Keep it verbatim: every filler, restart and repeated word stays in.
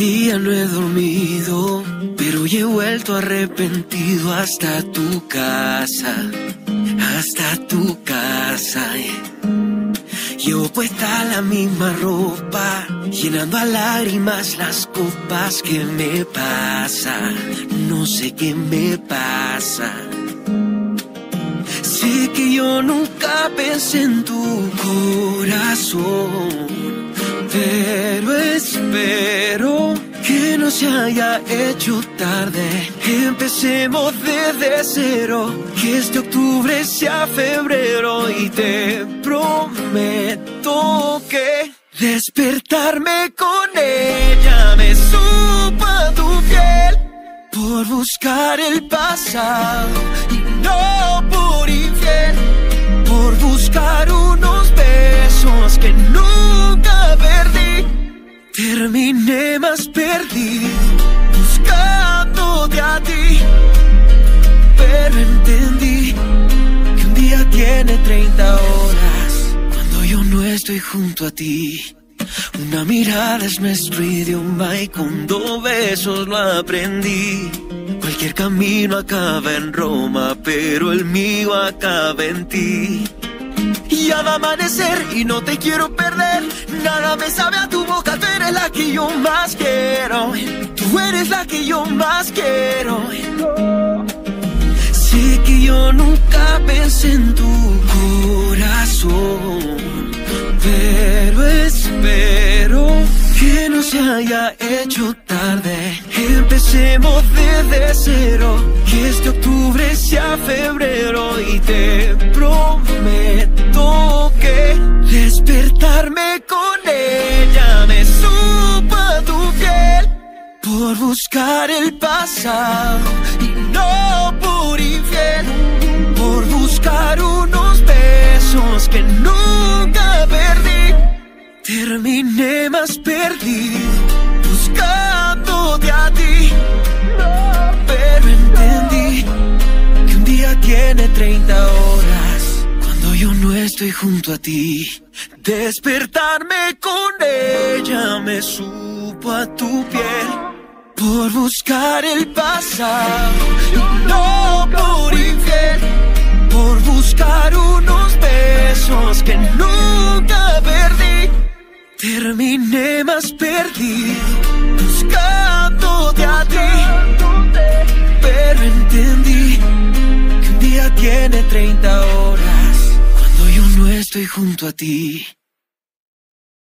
día no he dormido, pero hoy he vuelto arrepentido hasta tu casa, hasta tu casa. eh. Llevo puesta la misma ropa, llenando a lágrimas las copas. ¿Qué me pasa? No sé qué me pasa. Sé que yo nunca pensé en tu corazón, pero espero que no se haya hecho tarde. Empecemos desde cero, que este octubre sea febrero. Y te prometo que despertarme con ella me supo a tu piel, por buscar el pasado y no por infiel, por buscar unos besos que nunca perdí. Terminé más perdido buscándote a ti, pero entendí que un día tiene treinta horas cuando yo no estoy junto a ti. Una mirada es nuestro idioma y con dos besos lo aprendí. Cualquier camino acaba en Roma, pero el mío acaba en ti. Ya va a amanecer y no te quiero perder. Nada me sabe a tu boca, tú eres la que yo más quiero. Tú eres la que yo más quiero. Sé que yo nunca pensé en tu corazón, pero espero que no se haya hecho tarde. Empecemos desde cero, que este octubre sea febrero. Y te prometo que despertarme con ella me supo a tu piel, por buscar el pasado y no por infiel, por buscar unos besos que nunca perdí. Terminé más perdido buscándote a ti, pero entendí que un día tiene treinta horas cuando yo no estoy junto a ti. Despertarme con ella me supo a tu piel, por buscar el pasado y no por infiel, por buscar unos besos que nunca perdí. Terminé más perdido buscándote a ti, pero entendí que un día tiene treinta horas cuando yo no estoy junto a ti.